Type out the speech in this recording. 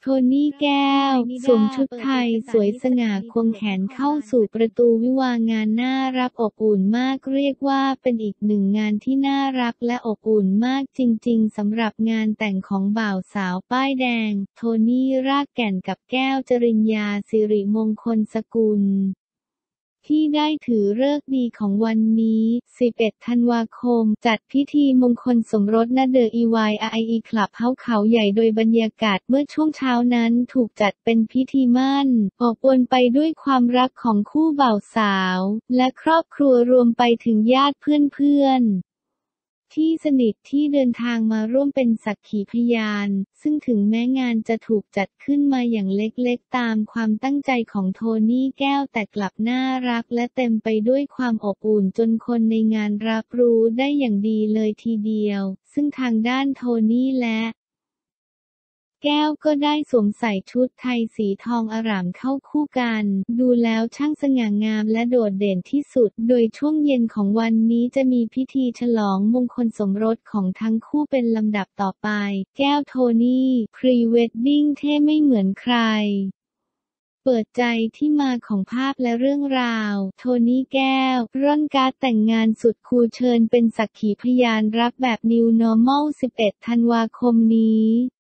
โทนี่แก้วสวมชุดไทยสวยสง่าควงแขนเข้าสู่ประตูวิวาห์งานน่ารักอบอุ่นมากเรียกว่าเป็นอีกหนึ่งงานที่น่ารักและอบอุ่นมากจริงๆสำหรับงานแต่งของบ่าวสาวป้ายแดงโทนี่รากแก่นกับแก้วจริญญาสิริมงคลสกุลที่ได้ถือฤกษ์ดีของวันนี้ 11 ธันวาคม จัดพิธีมงคลสมรสณเดอะEYIE คลับเฮาส์เขาใหญ่โดยบรรยากาศเมื่อช่วงเช้านั้นถูกจัดเป็นพิธีหมั้นอบอวลไปด้วยความรักของคู่บ่าวสาวและครอบครัวรวมไปถึงญาติเพื่อนๆที่สนิทที่เดินทางมาร่วมเป็นสักขีพยานซึ่งถึงแม้งานจะถูกจัดขึ้นมาอย่างเล็กๆตามความตั้งใจของโทนี่แก้วแต่กลับน่ารักและเต็มไปด้วยความอบอุ่นจนคนในงานรับรู้ได้อย่างดีเลยทีเดียวซึ่งทางด้านโทนี่และแก้วก็ได้สวมใส่ชุดไทยสีทองอร่ามเข้าคู่กันดูแล้วช่างสง่างามและโดดเด่นที่สุดโดยช่วงเย็นของวันนี้จะมีพิธีฉลองมงคลสมรสของทั้งคู่เป็นลำดับต่อไปแก้วโทนี่พรีเวดดิ้งเท่ไม่เหมือนใครเปิดใจที่มาของภาพและเรื่องราวโทนี่แก้วร่อนการ์ดแต่งงานสุดคูลเชิญเป็นสักขีพยานรักแบบ New Normal 11 ธันวาคมนี้